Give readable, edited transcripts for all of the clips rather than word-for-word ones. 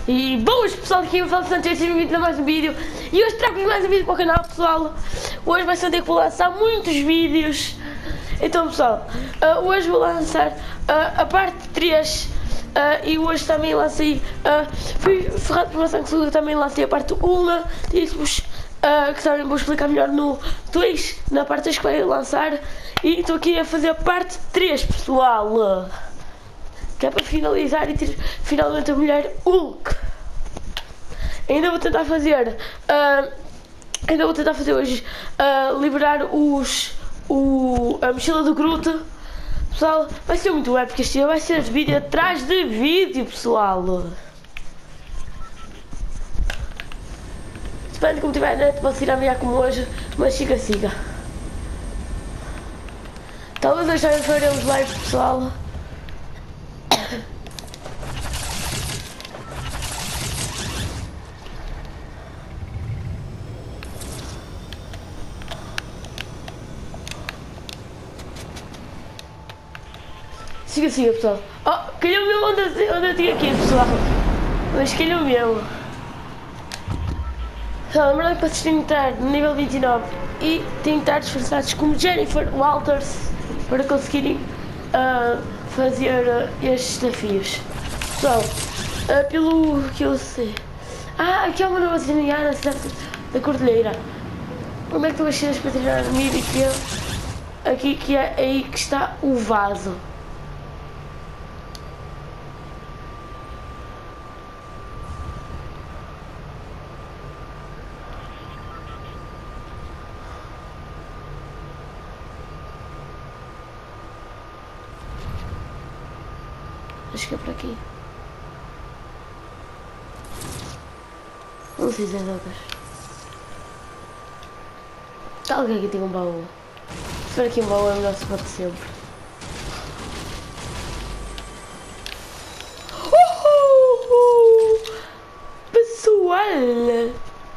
E boas pessoal, aqui eu falo Santos, sejam bem-vindos a mais um vídeo. E hoje trago-vos mais um vídeo para o canal, pessoal. Hoje vai ser um dia que vou lançar muitos vídeos. Então pessoal, hoje vou lançar a parte 3. E hoje também lancei, fui ferrado por maçã que também lancei a parte 1. Disse-vos que também vou explicar melhor no 2, na parte 2 que vai lançar. E estou aqui a fazer a parte 3, pessoal. Que é para finalizar e ter finalmente a mulher Hulk. Ainda vou tentar fazer hoje liberar a mochila do Groot. Pessoal, vai ser muito épico este dia, vai ser vídeo atrás de vídeo, pessoal. Depende de como tiver a net, posso ir a como hoje, mas siga. Talvez hoje já faremos live, pessoal. Siga, pessoal. Oh, calhou mesmo onde eu tinha aqui, pessoal. Mas calhou mesmo. Pessoal, lembrando que vocês têm que estar no nível 29 e têm que estar disfarçados como Jennifer Walters para conseguirem fazer estes desafios. Pessoal, pelo que eu sei. Aqui há uma nova cena na cidade da Cordilheira. Onde é que estão as cenas para treinar no nível que é? Aqui que é aí que está o vaso. Acho que é por aqui. Não sei se é drogas. Tá, alguém aqui tem um baú. Se for aqui um baú é o melhor spot de sempre. Pessoal!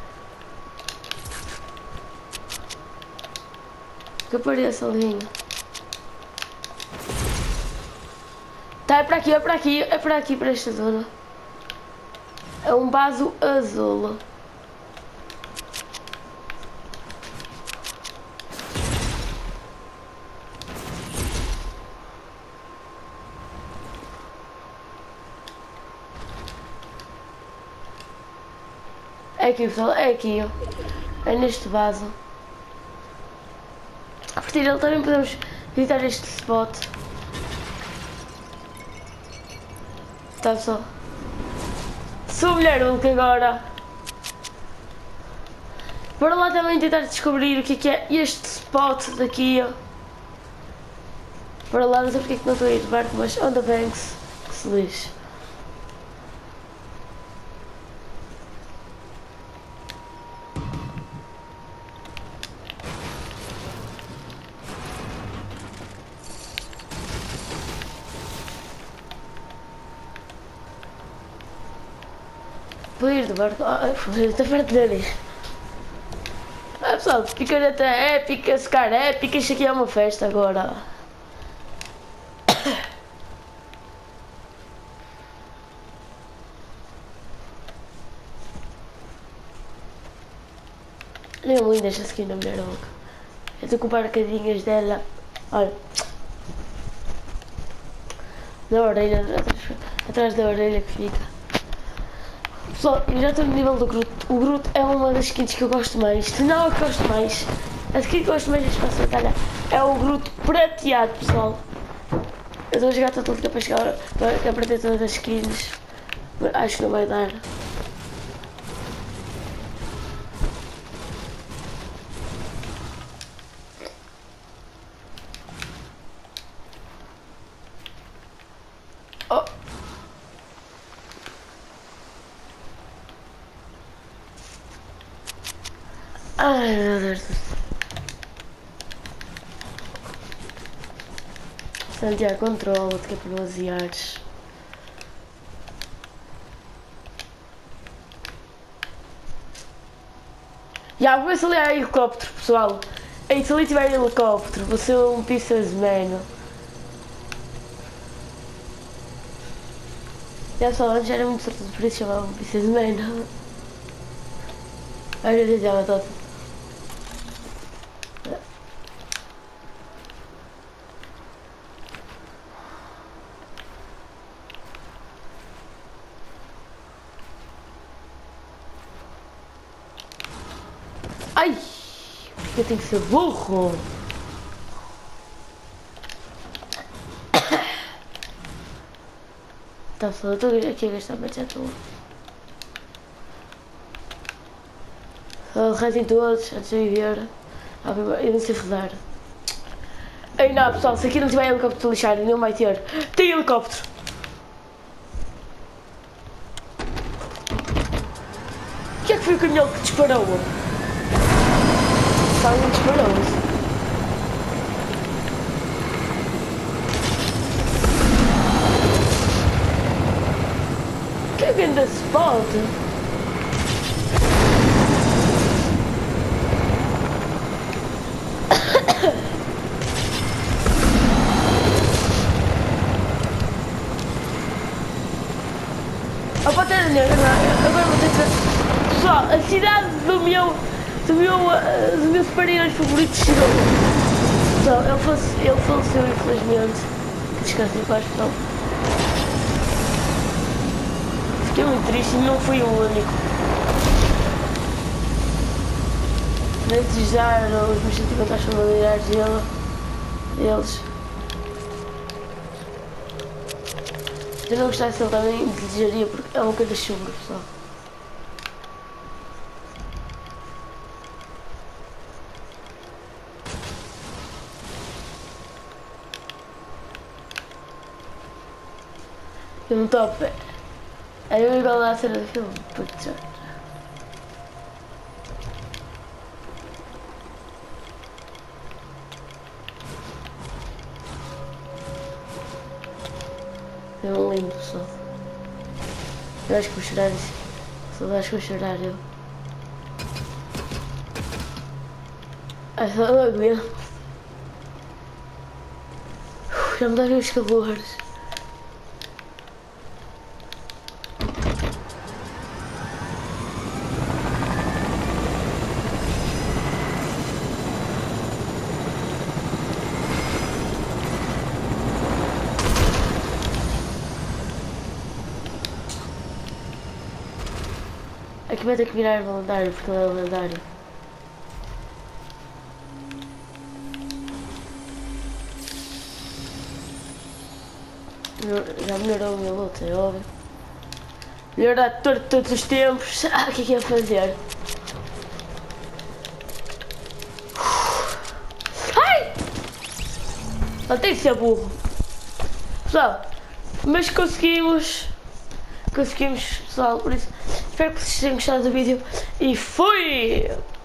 Que apareça ali. Tá, é para aqui, para esta zona. É um vaso azul. É aqui, pessoal, é aqui, ó. É neste vaso. A partir dele também podemos visitar este spot. Tá, pessoal. Sou mulher Hulk agora. Bora lá também tentar descobrir o que é este spot daqui, ó. Bora lá, não sei porque é que não estou a ir de barco, mas on the banks, que se lixe. Vou ir de barco. Está perto dele. Pessoal, picareta épica, secar épica, isto aqui é uma festa agora. Olha muito esta skin da mulher Hulk. Eu estou com paraquedinhas dela. Olha. Na orelha, atrás da orelha que fica. Pessoal, eu já estou no nível do Groot. O Groot é uma das skins que eu gosto mais. Se não é que gosto mais. A skin que eu gosto mais de espaço de batalha é o Groot prateado, pessoal. Eu estou a jogar todo o tempo para chegar para perder todas as skins. Mas acho que não vai dar. Oh! Ai meu Deus do céu. Santiago, controla-te que é para baseares. Vou ver se ali há helicóptero, pessoal. E se ali tiver helicóptero, vou ser um pieces man. Já só antes era muito sortudo, por isso chamava-me Princesa Man. Às vezes já batata. Ai! Porque eu tenho que ser burro! Tá só, eu estou aqui a gastar mais à toa. Rezem todos antes de viver. Eu não sei rezar. Ei não pessoal, se aqui não tiver helicóptero de lixar, não vai ter. Tem helicóptero! O que é que foi o caminhão que disparou? Alguém disparou-se. Que grande spot! A Pantera Negra, agora vou ter que... Pessoal, a cidade do meu super-herói favorito chegou. Pessoal, ele faleceu infelizmente. Descanse em paz, pessoal. Fiquei muito triste e não fui o único. Nem desejar os meus sentimentos aos familiares deles. Se eu não gostasse ele também desejaria porque é uma coisa chunga, pessoal. Eu não estou a pé. É eu igual a cena do filme, putz. Eu não lembro só. Eu acho que vou chorar assim. Só acho que vou chorar eu. Só não aguento. Já me dá os calores. Aqui vai ter que virar voluntário porque ele é lendário. Já melhorou a minha luta, é óbvio. Melhorar todos os tempos. O que é que ia fazer? Ai! Só tem que ser burro. Pessoal, mas conseguimos, pessoal, por isso espero que vocês tenham gostado do vídeo e fui!